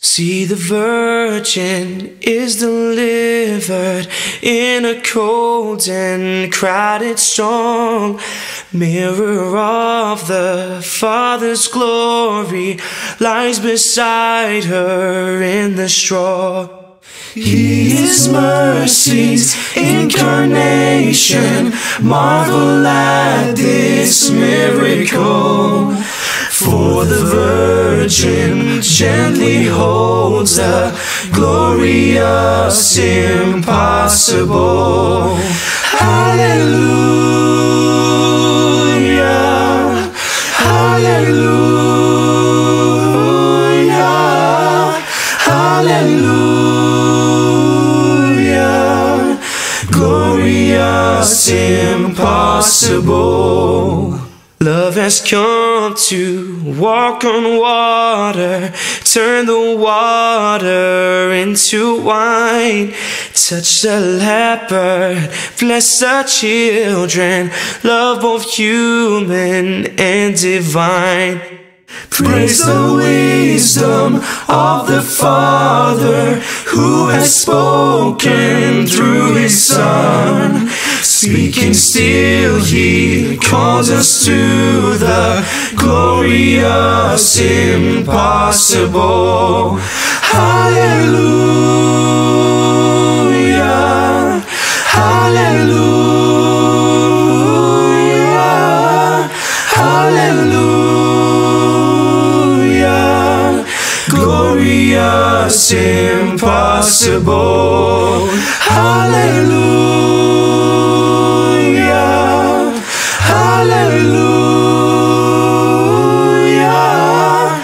See, the virgin is delivered in a cold and crowded stall. Mirror of the Father's glory lies beside her in the straw. He is mercy's incarnation. Marvel at this miracle. For the Virgin gently holds the glorious impossible. Hallelujah, hallelujah, hallelujah. Glorious impossible. Love has come to walk on water, turn the water into wine. Touch the leper, bless the children, love both human and divine. Praise the wisdom of the Father who has spoken through His Son. Speaking still, He calls us to the glorious impossible. Hallelujah, hallelujah, hallelujah. Glorious impossible. Hallelujah, hallelujah,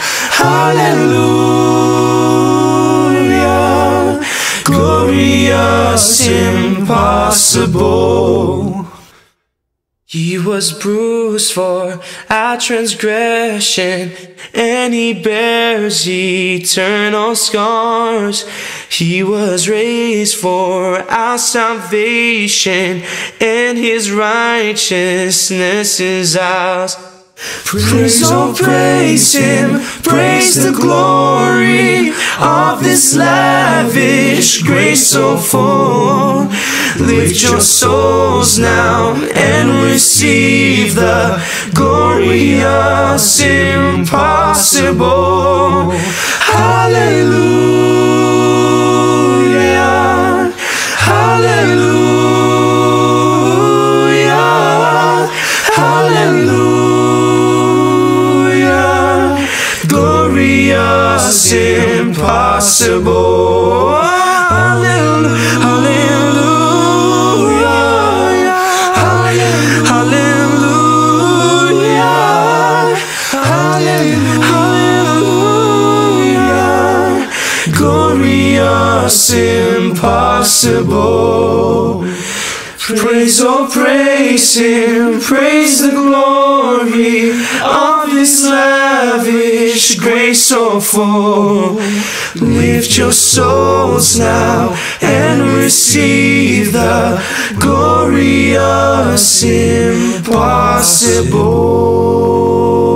hallelujah. Glorious impossible. He was bruised for our transgression, and He bears eternal scars. He was raised for our salvation, and His righteousness is ours. Praise, oh praise Him, praise the glory of this lavish grace so full. Lift your souls now and receive the glorious impossible. Hallelujah, hallelujah, hallelujah. Glorious impossible. Hallelujah. Glorious impossible. Praise, oh praise Him, praise the glory of His lavish grace so full. Lift your souls now and receive the glorious impossible.